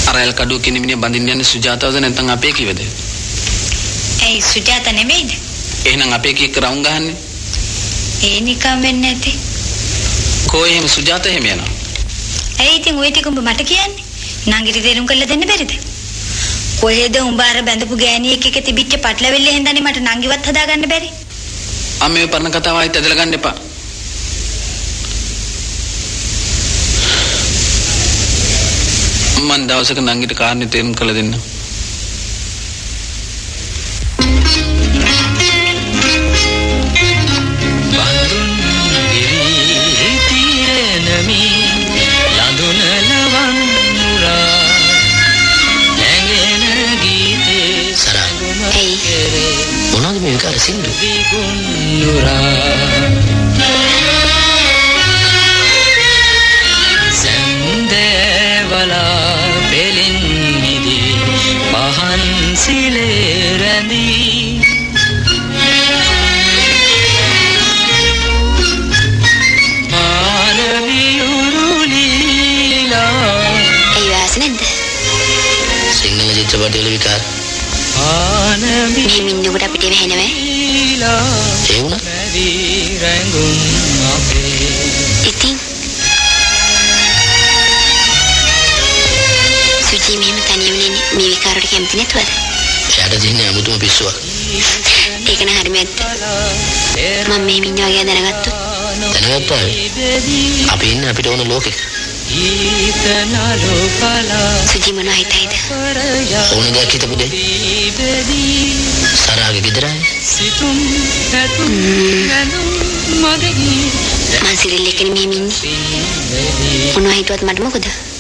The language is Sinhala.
අරයල් කඩුව කියන මිනිහ බඳින්න යන්නේ සුජාතාවද නැත්නම් අපේ කිවද? ඒ සුජාතා නෙමෙයිද? එහෙනම් අපේ කීක රවුම් ගහන්නේ? ඒ නිකම් වෙන්නේ නැති. කොහේ එහෙම සුජාතා එහෙම යනවා? ඇයි ඉතින් ඔය ටික උඹ මට කියන්නේ? නංගිට තේරුම් කරලා දෙන්න බැරිද? කොහෙද උඹ අර බැඳපු ගෑණියෙක් එක්ක තිබිච්ච පටලවිල්ල හෙන්දානේ මට නංගිවත් හදාගන්න බැරි? අම්මේ පරණ කතාව ආයෙත් ඇදලා ගන්න එපා. මන් දවසක නංගිට කාරණේ තේරුම් කරලා දෙන්න. Bandun Piri Ithirena mi ladun lavannura nangena geete saraguna kere මොනවද මේ විකාර සින්දු? Gunnura Sandevala pelin midi pahan sile randi manaviyurulila ඒ වාස නැද්ද? සිංහල චිත්‍රපටවල විකාර. anami මේ මිනිහකට අපිට වෙහෙනවද? ඒ වුණා. rangun ape ඉතින් සුචි මෙහෙම තනියම මේ විකාරයට කැමති නැතුවද? එයාට දෙන්නේ අමුතුම පිස්සුවක්. ඒක නම් හරිම ඇත්ත. මම මේ මිනිහ වගේ දැනගත්තොත් දැනගත්තා. අපි ඉන්නේ අපිට ඕන ලෝකෙක. සුචි මොනවා හිතයිද? ඕන දෙයක් හිතපු දෙයක්. සරාගේ ගෙදරයි. මං සිරිල් එක්කනේ මෙහෙම ඉන්නේ. මොනවා හිතුවත් මට මොකද?